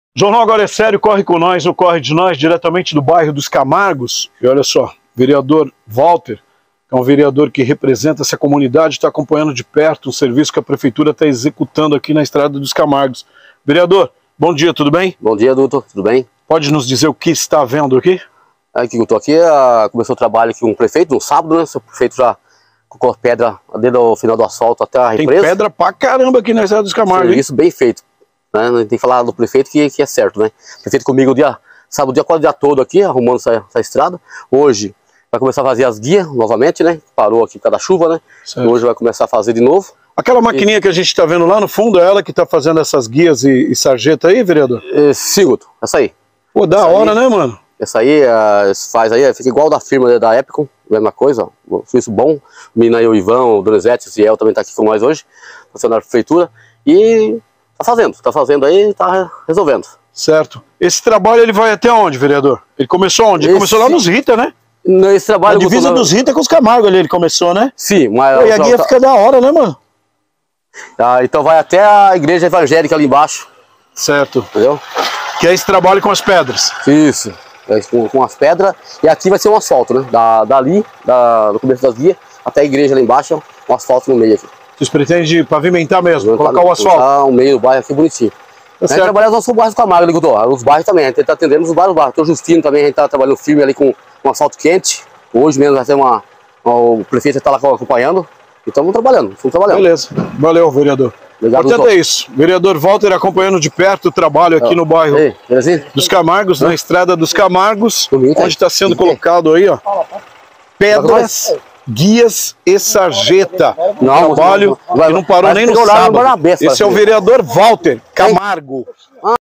Jornal Agora é Sério, corre com nós, ou corre de nós, diretamente do bairro dos Camargos. E olha só, vereador Walter, que é um vereador que representa essa comunidade, está acompanhando de perto o serviço que a prefeitura está executando aqui na Estrada dos Camargos. Vereador, bom dia, tudo bem? Bom dia, doutor, tudo bem? Pode nos dizer o que está vendo aqui? Aqui eu estou aqui, começou o trabalho aqui com o prefeito, no sábado, né? O prefeito já colocou pedra desde o final do asfalto até a represa. Tem pedra pra caramba aqui na Estrada dos Camargos. Isso bem feito. Né? A gente tem que falar do prefeito que é certo, né? O prefeito comigo sábado, quase o dia todo aqui, arrumando essa estrada. Hoje vai começar a fazer as guias novamente, né? Parou aqui por causa da chuva, né? Certo. Hoje vai começar a fazer de novo. Aquela maquininha que a gente está vendo lá no fundo, é ela que está fazendo essas guias e sarjeta aí, vereador? Sim, Guto, essa aí. Pô, da hora, né, mano? Essa aí faz aí, fica igual da firma da Epicon, mesma coisa, ó, serviço bom. O menino aí, o Ivan, o Donizete, o Ciel também tá aqui com nós hoje, funcionário da prefeitura, e tá fazendo aí, tá resolvendo. Certo. Esse trabalho ele vai até onde, vereador? Ele começou onde? Ele começou lá nos Rita, né? Esse trabalho... A divisa dos Rita com os Camargos ali, ele começou, né? Sim, mas... Pô, e a guia fica da hora, né, mano? Então vai até a igreja evangélica ali embaixo. Certo. Entendeu? Que é esse trabalho com as pedras. Isso. Com as pedras, e aqui vai ser um asfalto, né? Do começo das guias até a igreja lá embaixo, um asfalto no meio aqui. Vocês pretendem pavimentar mesmo, colocar o asfalto? O meio do bairro aqui bonitinho. Tá a gente trabalha nos nossos bairros Camargo, ali, os bairros também, a gente tá atendendo os vários bairros. Tem o Justino também, a gente tá trabalhando firme ali com asfalto quente. Hoje mesmo vai ter o prefeito está lá acompanhando. E estamos trabalhando. Beleza, valeu, vereador. Obrigado, portanto é isso, vereador Walter acompanhando de perto o trabalho aqui no bairro dos Camargos, na Estrada dos Camargos, onde está sendo colocado aí, ó, pedras, guias e sarjeta. Trabalho que não parou nem no sábado. Esse é o vereador Walter Camargo.